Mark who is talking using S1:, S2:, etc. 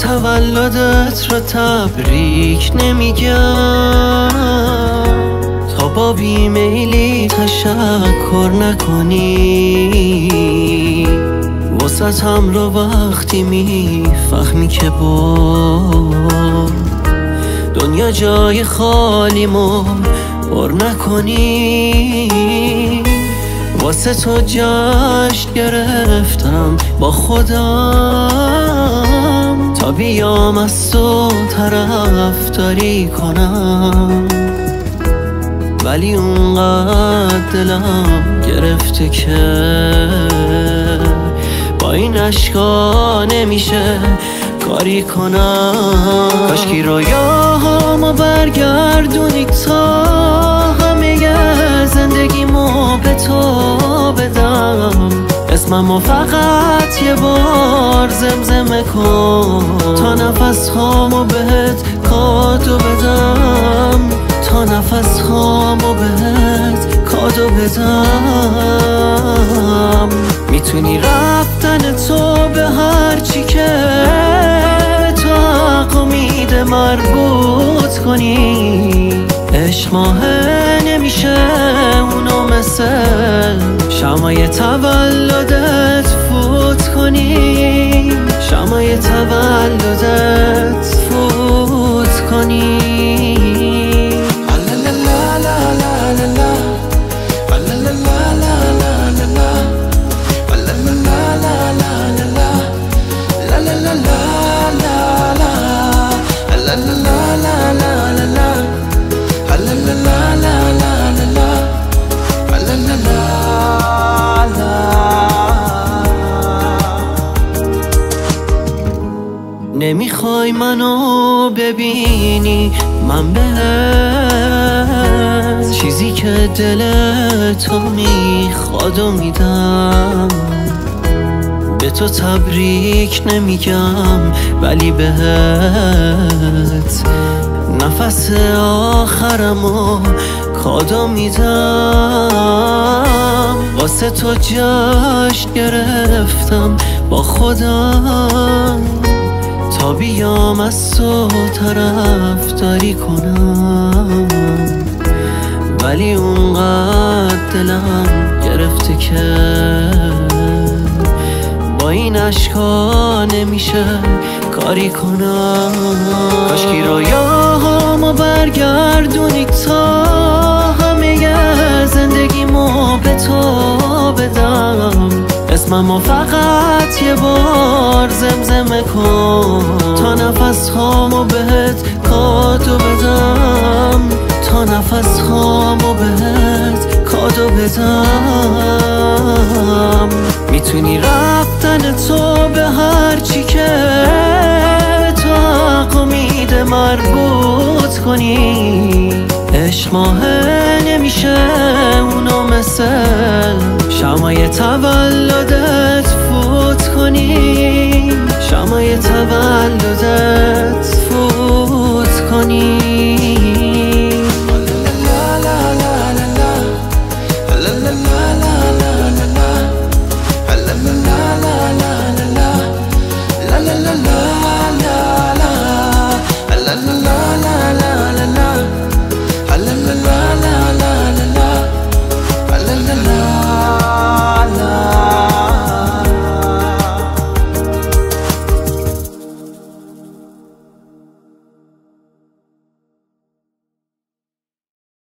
S1: تولدت رو تبریک نمیگم تا با بیمیلی تشکر نکنی. واسطم رو وقتی میفهمی که با دنیا جای خالیمو پر نکنی. واسه تو جشن گرفتم با خودم تا بیام از تو طرفداری کنم، ولی اونقدر دلم گرفته که با این اشکا نمیشه کاری کنم. کاشکی رویاهامو برگردونی تا همه زندگیمو به تو بدم. اسممو فقط یه بار زمزمه کن تا نفس هامو بهت کادو بدم، تا نفس هامو بهت کادو بدم. میتونی رفتن تو به هر چی که تو حق امید مربوط کنی. عشق ماهه نمیشه اونو مثل شمعای تولدت فوت کنی، شمعای تولدت فوت کنی. نمیخوای منو ببینی من بهت چیزی که دل تو میخواد و میدم. به تو تبریک نمیگم ولی بهت نفس آخرمو کادو میدم. واسه تو جشن گرفتم با خودم تا بیام از تو طرفداری کنم، ولی اونقدر دلم گرفته که با این اشکا نمیشه کاری کنم. کاشکی رویاهامو برگردونی تا همه زندگیمو به تو بدم. اسممو فقط یه بار زمزمه کن تا نفس هامو بهت کادو بدم، تا نفس هامو بهت کادو بدم. میتونی رفتن تو به هر چی که تو حق امید مربوط کنی. عشق ماهه نمیشه اونو مثل شمعای تولدت فوت کنی، شمعای تولدت